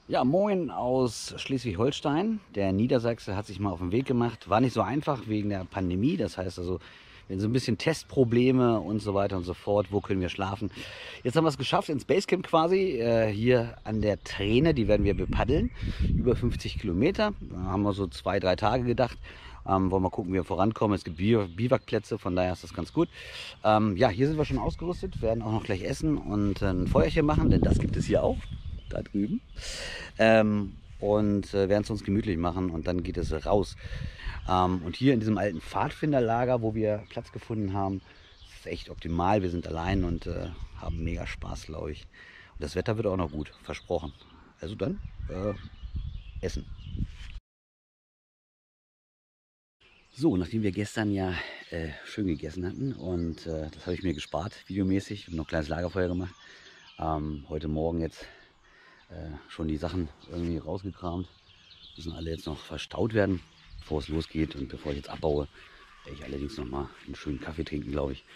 Ja, moin aus Schleswig-Holstein. Der Niedersachse hat sich mal auf den Weg gemacht. War nicht so einfach wegen der Pandemie. Das heißt also, wir haben so ein bisschen Testprobleme und so weiter und so fort. Wo können wir schlafen? Jetzt haben wir es geschafft ins Basecamp quasi. Hier an der Träne, die werden wir bepaddeln. Über 50 Kilometer. Da haben wir so 2, 3 Tage gedacht. Wollen wir mal gucken, wie wir vorankommen. Es gibt Biwakplätze, von daher ist das ganz gut. Ja, hier sind wir schon ausgerüstet. Werden auch noch gleich essen und ein Feuerchen machen, denn das gibt es hier auch. Da drüben. Werden es uns gemütlich machen und dann geht es raus. Und hier in diesem alten Pfadfinderlager, wo wir Platz gefunden haben, ist es echt optimal. Wir sind allein und haben mega Spaß, glaube ich. Und das Wetter wird auch noch gut, versprochen. Also dann essen. So, nachdem wir gestern ja schön gegessen hatten und das habe ich mir gespart, videomäßig, ich habe noch ein kleines Lagerfeuer gemacht. Heute Morgen jetzt schon die Sachen irgendwie rausgekramt. Müssen alle jetzt noch verstaut werden, bevor es losgeht. Und bevor ich jetzt abbaue, werde ich allerdings noch mal einen schönen Kaffee trinken, glaube ich.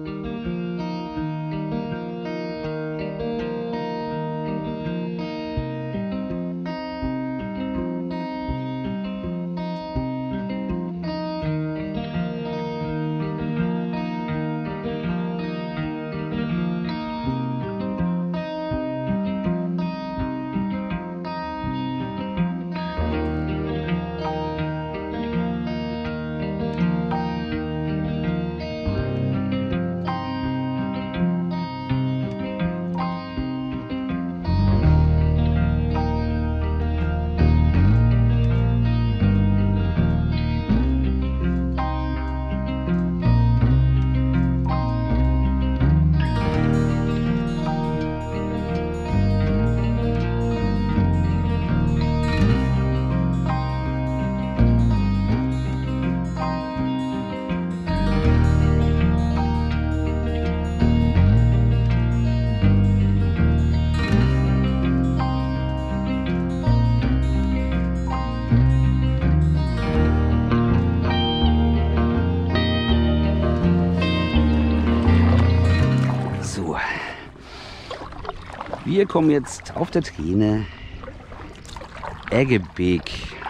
Wir kommen jetzt auf der Träne Eggebeek,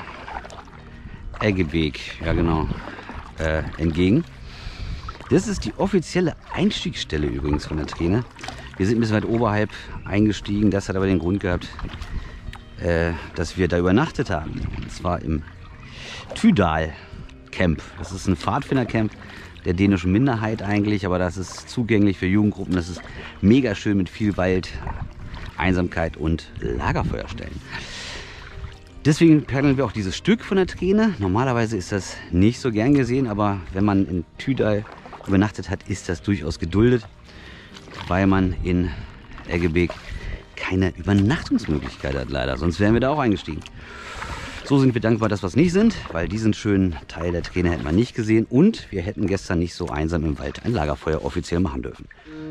ja genau, entgegen. Das ist die offizielle Einstiegsstelle übrigens von der Träne. Wir sind ein bisschen weit oberhalb eingestiegen. Das hat aber den Grund gehabt, dass wir da übernachtet haben. Und zwar im Tydal Camp. Das ist ein Pfadfindercamp der dänischen Minderheit eigentlich, aber das ist zugänglich für Jugendgruppen. Das ist mega schön mit viel Wald, Einsamkeit und Lagerfeuerstellen. Deswegen paddeln wir auch dieses Stück von der Träne. Normalerweise ist das nicht so gern gesehen, aber wenn man in Tydal übernachtet hat, ist das durchaus geduldet, weil man in Eggebeek keine Übernachtungsmöglichkeit hat leider. Sonst wären wir da auch eingestiegen. So sind wir dankbar, dass wir es nicht sind, weil diesen schönen Teil der Träne hätten wir nicht gesehen und wir hätten gestern nicht so einsam im Wald ein Lagerfeuer offiziell machen dürfen.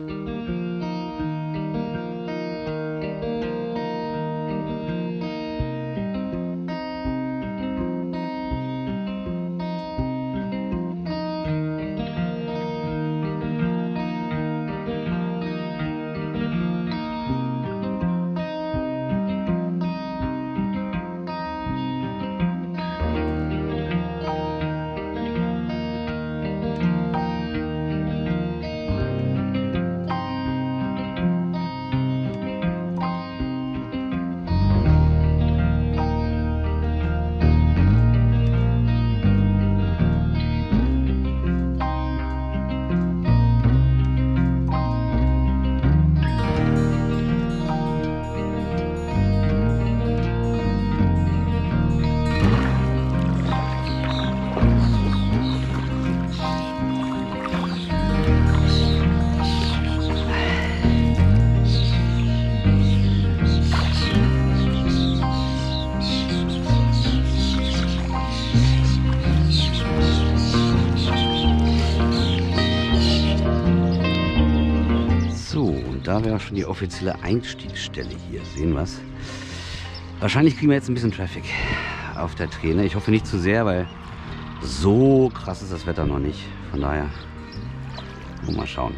Da wäre schon die offizielle Einstiegsstelle hier. Sehen wir es. Wahrscheinlich kriegen wir jetzt ein bisschen Traffic auf der Träne. Ich hoffe nicht zu sehr, weil so krass ist das Wetter noch nicht. Von daher, mal schauen.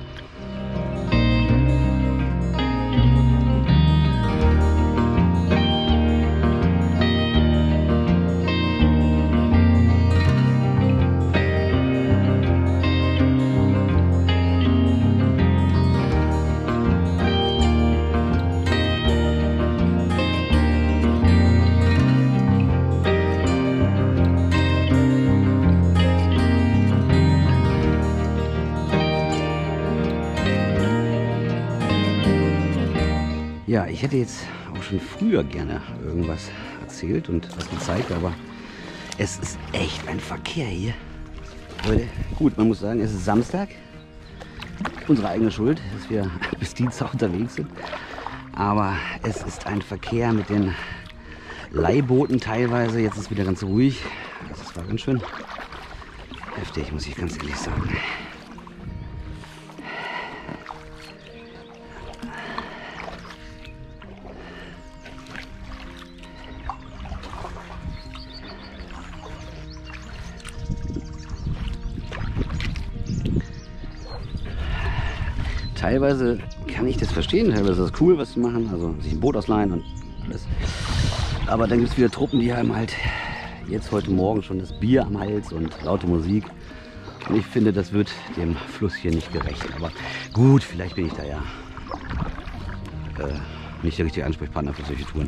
Ja, ich hätte jetzt auch schon früher gerne irgendwas erzählt und was gezeigt, aber es ist echt ein Verkehr hier. Leute, gut, man muss sagen, es ist Samstag. Unsere eigene Schuld, dass wir bis Dienstag unterwegs sind. Aber es ist ein Verkehr mit den Leihbooten teilweise. Jetzt ist wieder ganz ruhig. Das war ganz schön heftig, muss ich ganz ehrlich sagen. Teilweise kann ich das verstehen, teilweise ist das cool, was zu machen, also sich ein Boot ausleihen und alles. Aber dann gibt es wieder Truppen, die haben halt jetzt heute Morgen schon das Bier am Hals und laute Musik. Und ich finde, das wird dem Fluss hier nicht gerecht. Aber gut, vielleicht bin ich da ja nicht der richtige Ansprechpartner für solche Touren.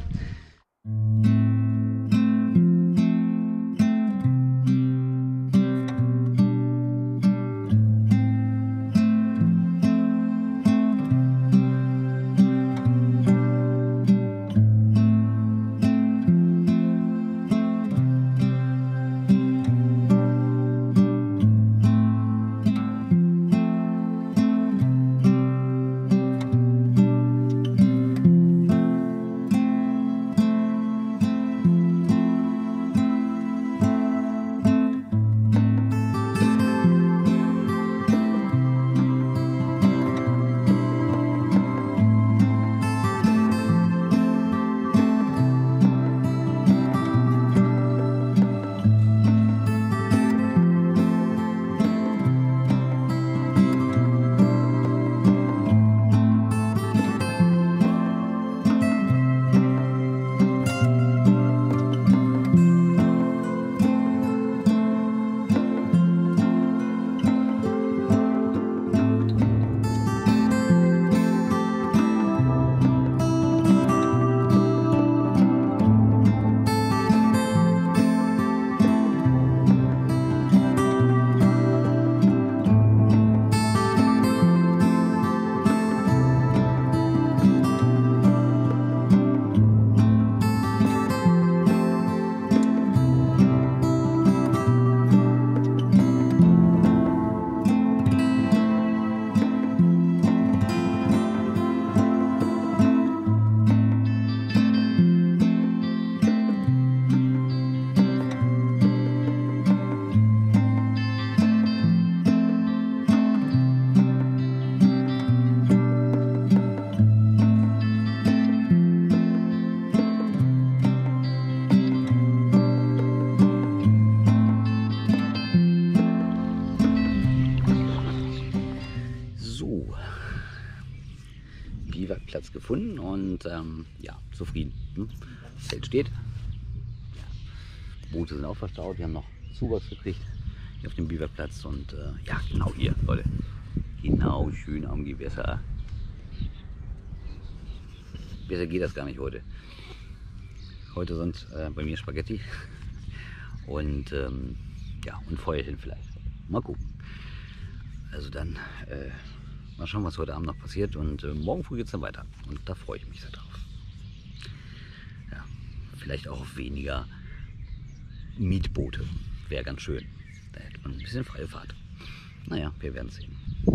Platz gefunden und ja, zufrieden. Das Zelt steht. Boote sind auch verstaut. Wir haben noch Zuwachs gekriegt hier auf dem Biwakplatz und ja, genau hier, Leute. Genau, schön am Gewässer. Besser geht das gar nicht heute. Heute sind bei mir Spaghetti und ja, und Feuerchen vielleicht. Mal gucken. Also dann mal schauen, was heute Abend noch passiert und morgen früh geht es dann weiter und da freue ich mich sehr drauf. Ja, vielleicht auch auf weniger Mietboote, wäre ganz schön. Da hätte man ein bisschen freie Fahrt. Naja, wir werden sehen.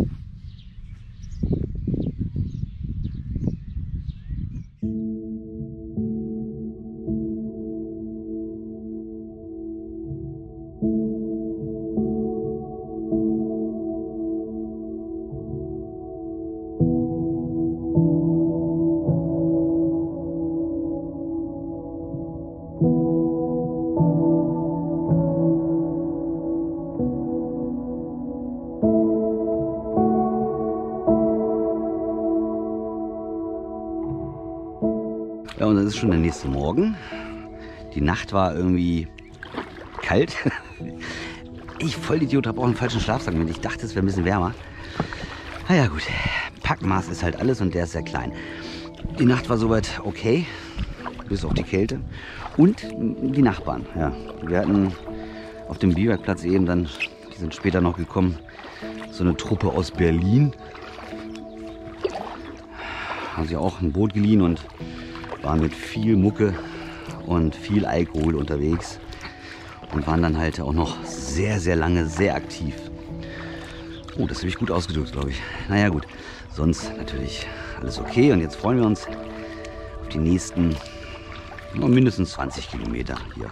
Ja, und das ist schon der nächste Morgen. Die Nacht war irgendwie kalt. Ich, Vollidiot, habe auch einen falschen Schlafsack mit. Ich dachte, es wäre ein bisschen wärmer. Na ja, gut. Packmaß ist halt alles und der ist sehr klein. Die Nacht war soweit okay, bis auf die Kälte. Und die Nachbarn. Ja, wir hatten auf dem Biwakplatz eben dann, die sind später noch gekommen, so eine Truppe aus Berlin. haben sich auch ein Boot geliehen und waren mit viel Mucke und viel Alkohol unterwegs und waren dann halt auch noch sehr, sehr lange sehr aktiv. Oh, das habe ich gut ausgedrückt, glaube ich. Naja gut, sonst natürlich alles okay und jetzt freuen wir uns auf die nächsten mindestens 20 Kilometer hier.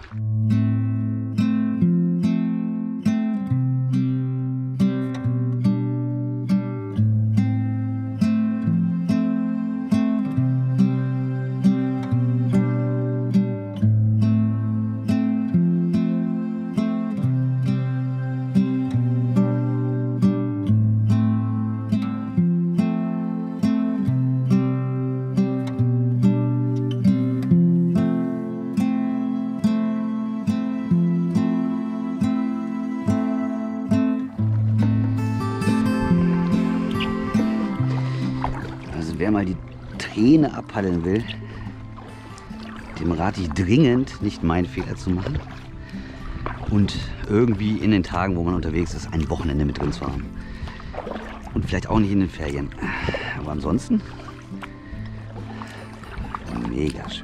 Wer mal die Träne abpaddeln will, dem rate ich dringend, nicht meinen Fehler zu machen und irgendwie in den Tagen, wo man unterwegs ist, ein Wochenende mit drin zu haben. Und vielleicht auch nicht in den Ferien. Aber ansonsten mega schön.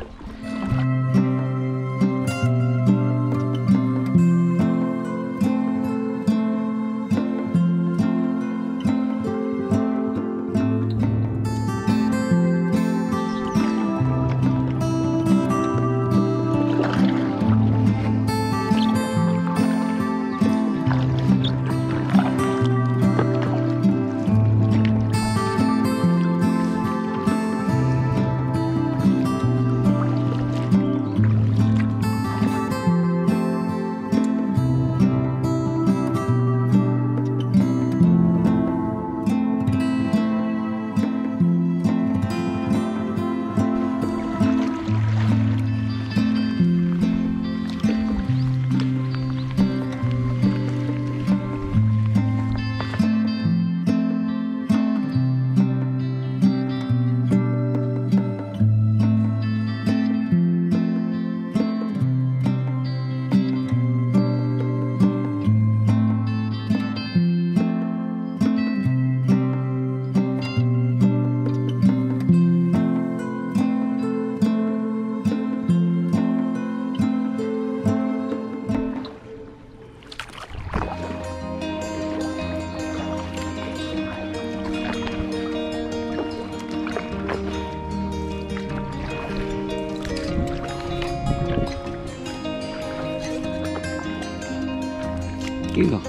Geh doch.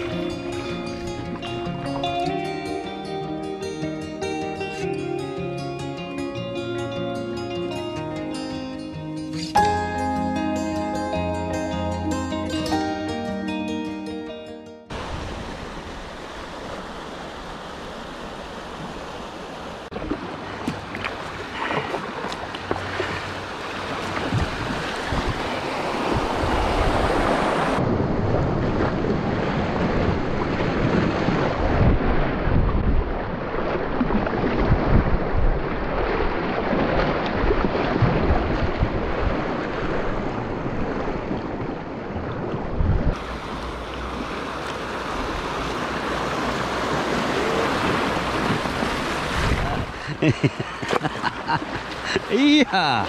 Ja!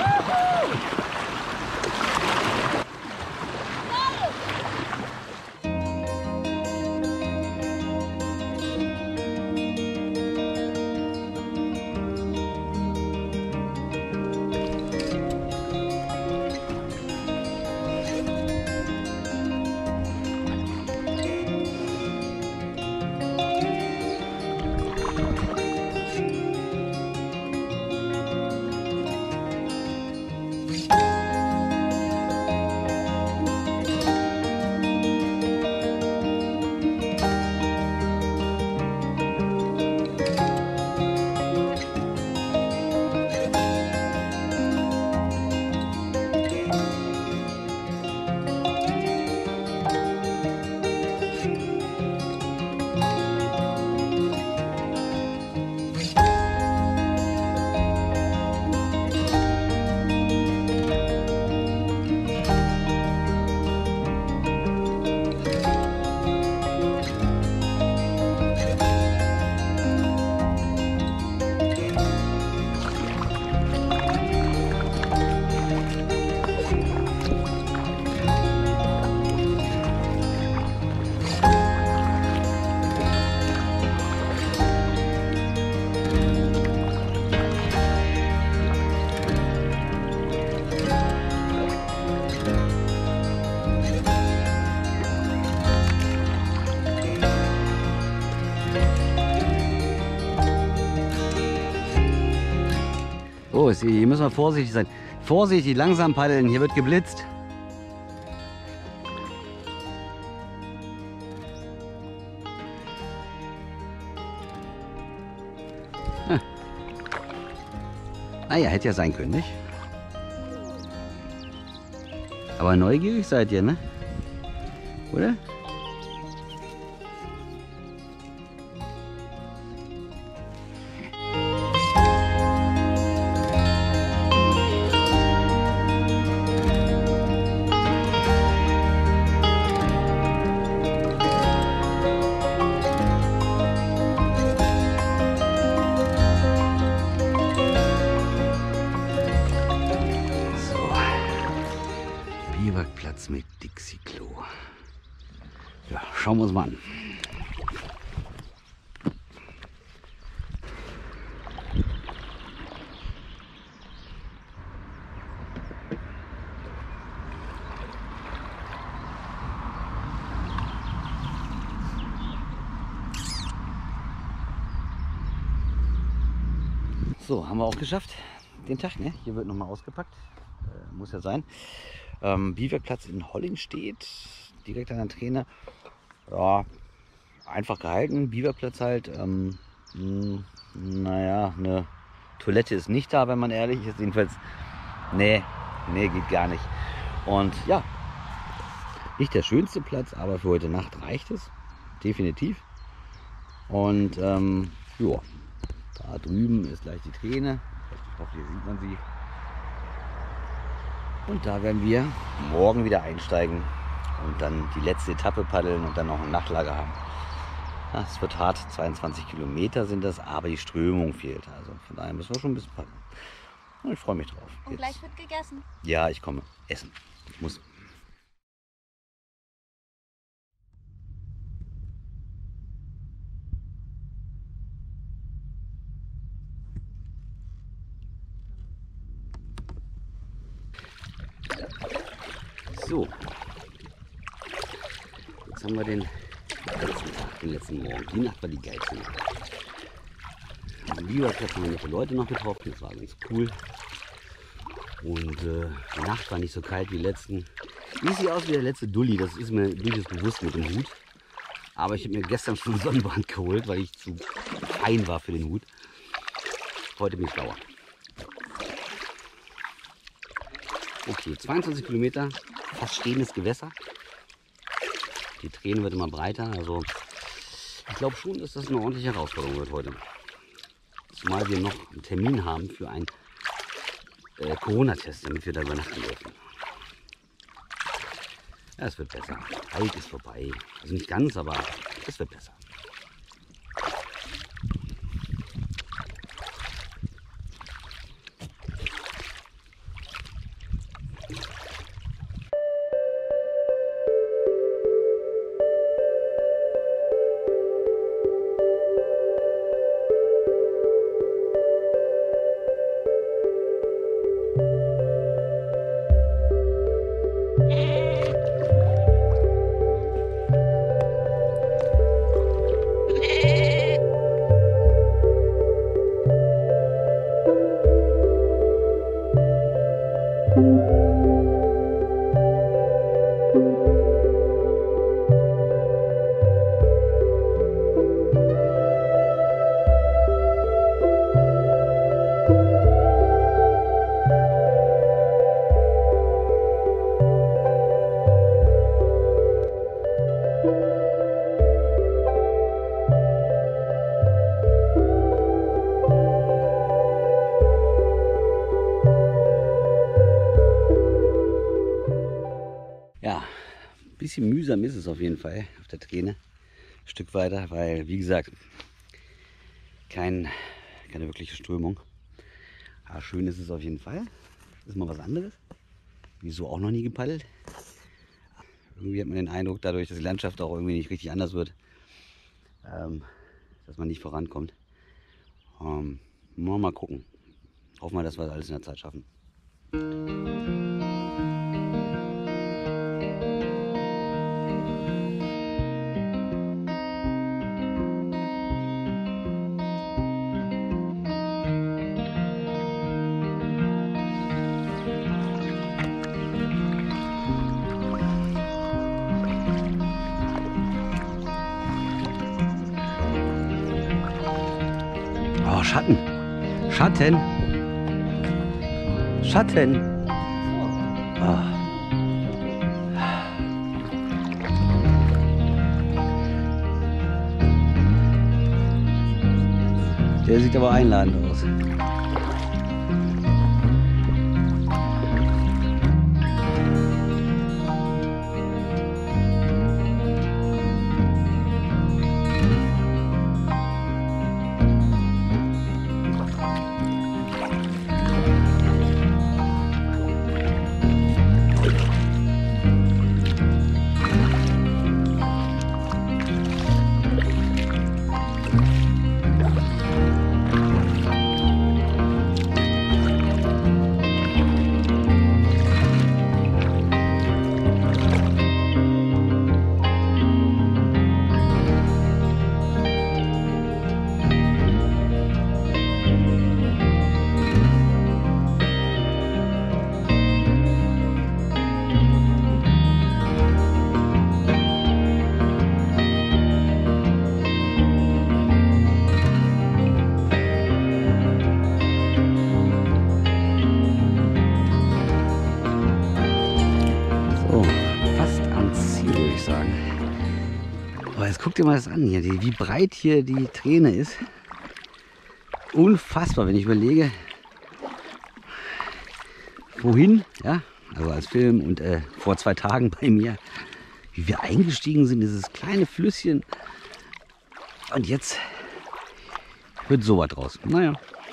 So, hier müssen wir vorsichtig sein. Vorsichtig, langsam paddeln, hier wird geblitzt. Naja, hätte ja sein können, nicht? Aber neugierig seid ihr, ne? Oder? Biwakplatz mit Dixie-Klo. Ja, schauen wir uns mal an. So, haben wir auch geschafft. Den Tag, ne? Hier wird nochmal ausgepackt. Muss ja sein. Biwakplatz in Hollingstedt, direkt an der Träne. Ja, einfach gehalten. Biwakplatz halt. Naja, eine Toilette ist nicht da, wenn man ehrlich ist. Jedenfalls, nee, geht gar nicht. Und ja, nicht der schönste Platz, aber für heute Nacht reicht es. Definitiv. Und ja, da drüben ist gleich die Träne. Ich hoffe, hier sieht man sie. Und da werden wir morgen wieder einsteigen und dann die letzte Etappe paddeln und dann noch ein Nachtlager haben. Ja, es wird hart, 22 Kilometer sind das, aber die Strömung fehlt. Also von daher müssen wir schon ein bisschen paddeln. Und ich freue mich drauf. Und jetzt. Gleich wird gegessen. Ja, ich komme. Essen. Ich muss. So, jetzt haben wir den letzten Tag, den letzten Morgen. Die Nacht war die geilste Nacht. Am Biwakplatz haben wir nette Leute noch getroffen, das war ganz cool. Und die Nacht war nicht so kalt wie die letzten. Ich sehe aus wie der letzte Dulli, das ist mir durchaus bewusst mit dem Hut. Aber ich habe mir gestern schon einen Sonnenbrand geholt, weil ich zu fein war für den Hut. Heute bin ich schlauer. Okay, 22 Kilometer, fast stehendes Gewässer. Die Träne wird immer breiter, also ich glaube schon, dass das eine ordentliche Herausforderung wird heute. Zumal wir noch einen Termin haben für einen Corona-Test, damit wir da übernachten dürfen. Ja, es wird besser. Kalt ist vorbei. Also nicht ganz, aber es wird besser. Ja, ein bisschen mühsam ist es auf jeden Fall auf der Träne. Ein Stück weiter, weil, wie gesagt, keine wirkliche Strömung. Aber schön ist es auf jeden Fall. Das ist mal was anderes. Wieso auch noch nie gepaddelt. Irgendwie hat man den Eindruck, dadurch, dass die Landschaft auch irgendwie nicht richtig anders wird, dass man nicht vorankommt. Mal gucken. Hoffen wir, dass wir das alles in der Zeit schaffen. Oh, Schatten. Schatten. Schatten. Oh. Der sieht aber einladend aus. Aber jetzt guck dir mal das an hier, wie breit hier die Träne ist. Unfassbar, wenn ich überlege, wohin, ja, also als Film und vor 2 Tagen bei mir, wie wir eingestiegen sind, dieses kleine Flüsschen. Und jetzt wird sowas draus. Naja.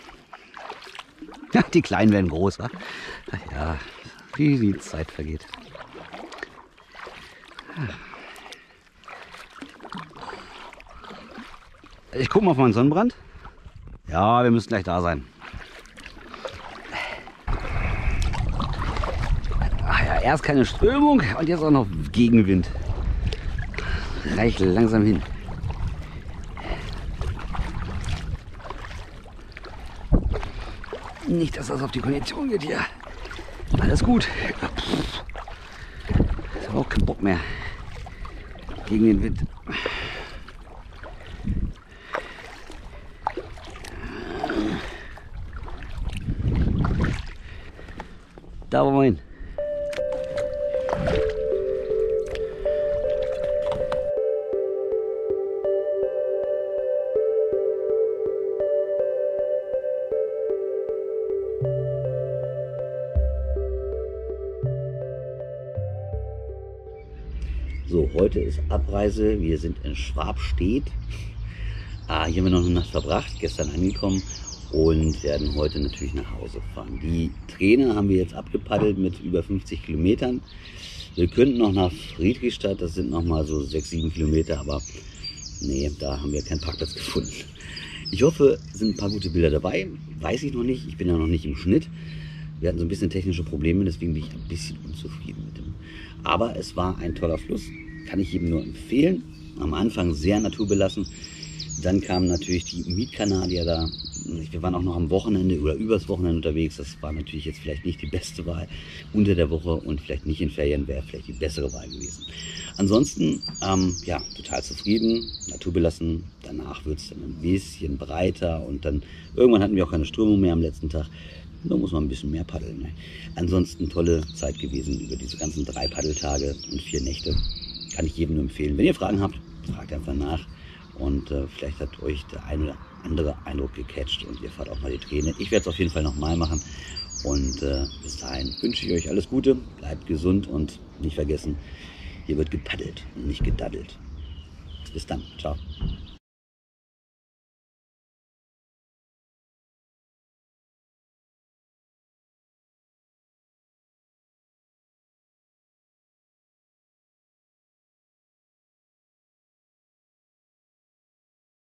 Ja, die Kleinen werden groß, wa? Ach ja, wie die Zeit vergeht. Ich gucke mal auf meinen Sonnenbrand. Ja, wir müssen gleich da sein. Ach ja, erst keine Strömung und jetzt auch noch Gegenwind. Reicht langsam hin. Nicht, dass das auf die Kondition geht hier. Alles gut. Ich habe auch keinen Bock mehr gegen den Wind. Da wollen wir hin. So, heute ist Abreise. Wir sind in Schwabstedt. Hier haben wir noch eine Nacht verbracht, gestern angekommen und werden heute natürlich nach Hause fahren. Die Träne haben wir jetzt abgepaddelt mit über 50 Kilometern. Wir könnten noch nach Friedrichstadt, das sind noch mal so 6-7 Kilometer, aber nee, da haben wir keinen Parkplatz gefunden. Ich hoffe, es sind ein paar gute Bilder dabei. Weiß ich noch nicht, ich bin ja noch nicht im Schnitt. Wir hatten so ein bisschen technische Probleme, deswegen bin ich ein bisschen unzufrieden mit dem. Aber es war ein toller Fluss, kann ich jedem nur empfehlen. Am Anfang sehr naturbelassen. Dann kamen natürlich die Mietkanadier da. Wir waren auch noch am Wochenende oder übers Wochenende unterwegs. Das war natürlich jetzt vielleicht nicht die beste Wahl unter der Woche und vielleicht nicht in Ferien wäre vielleicht die bessere Wahl gewesen. Ansonsten, ja, total zufrieden, naturbelassen. Danach wird es dann ein bisschen breiter und dann irgendwann hatten wir auch keine Strömung mehr am letzten Tag. Da muss man ein bisschen mehr paddeln. Ne? Ansonsten tolle Zeit gewesen über diese ganzen 3 Paddeltage und 4 Nächte. Kann ich jedem nur empfehlen. Wenn ihr Fragen habt, fragt einfach nach. Und vielleicht hat euch der ein oder andere Eindruck gecatcht und ihr fahrt auch mal die Träne. Ich werde es auf jeden Fall nochmal machen. Und bis dahin wünsche ich euch alles Gute. Bleibt gesund und nicht vergessen, hier wird gepaddelt und nicht gedaddelt. Bis dann. Ciao.